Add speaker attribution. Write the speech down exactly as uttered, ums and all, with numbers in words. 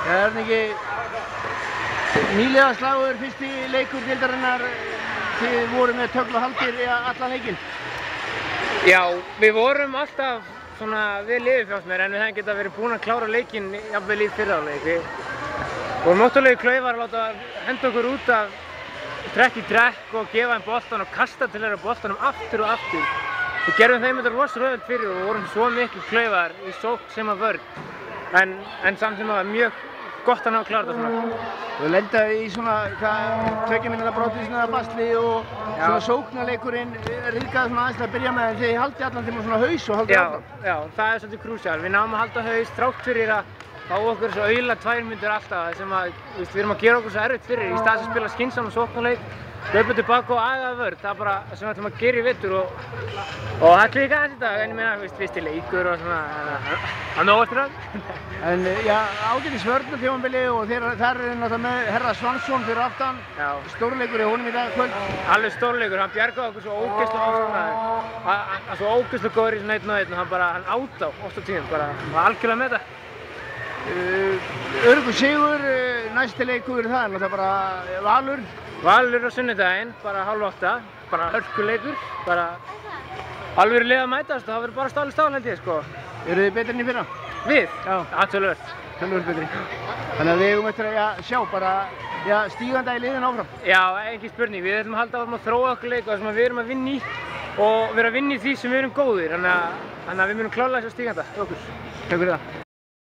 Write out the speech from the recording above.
Speaker 1: Það er ekki nýlega slagur fyrsti leikur deildarinnar. Þið voru með tögl og haldir allan leikinn.
Speaker 2: Já, við vorum alltaf svona við liðufjásnir en við hefum getað verið búin að klára leikinn jafnvel í fyrra leik. Við vorum ótrúlega klaufar að láta henda okkur út af trekk í trekk og gefa þeim boltan og kasta til þeirra boltanum aftur og aftur. Við gerðum þeim þetta rosalega auðvelt fyrir og vorum svo miklu klaufar í sókn sem að vörn. En, en samt sem að það var mjög gott að ná að klára þetta svona.
Speaker 1: Þú lendaði í svona tveggja mínútna broti svona basli og já. Svona sóknarleikurinn ryðgaði svona aðeins að byrja með en þið haldið allan tíma svona haus og haldið allan.
Speaker 2: Já, já, það er svolítið krúsjál. Við náum að halda haus þrátt fyrir að fá okkur svo auðla tvær mínútur alltaf sem að við erum að gera okkur svo erfitt fyrir í stað sem spila skynsamlega sóknarleik. Hlaupa tilbaka og agaða vörn, það er bara það sem við ætlum að gera í vetur og, og það klíka aðeins í dag, en ég meina, þú veist, fyrsti leikur og svona, það nóg eftir það.
Speaker 1: En já, ágætis vörnartímabili og þeir, þar er náttúrulega með Herra Svansson fyrir aftan, stórleikur í honum í dag kvöld.
Speaker 2: Alveg stórleikur, hann bjargaði okkur svo ógeðslega ofan, hann er svo ógeðslega góður í svona einn og einn og hann bara, hann átt á oft á tíðum, bara, hann var algjörlega með þetta.
Speaker 1: Uh, Öruggur sigur, uh, næsti leikur, það er náttúrulega bara Valur.
Speaker 2: Valur á sunnudaginn, bara hálf átta, bara hörkuleikur, bara alveg lið að mætast og það verður bara stál í stál held ég sko.
Speaker 1: Eru þið betri enn í fyrra?
Speaker 2: Við?
Speaker 1: Já.
Speaker 2: Absolutt.
Speaker 1: Tölvöld betri. Þannig að við eigum eftir að ja, sjá bara ja, stíganda í liðin áfram.
Speaker 2: Já, ekki spurning. Við ætlum að halda áfram að þróa okkur leik og sem við erum að vinna í og vera að vinna í því sem við erum góðir. Þannig að, þannig að við munum klára þess að stíganda okkur.
Speaker 1: Takk fyrir það.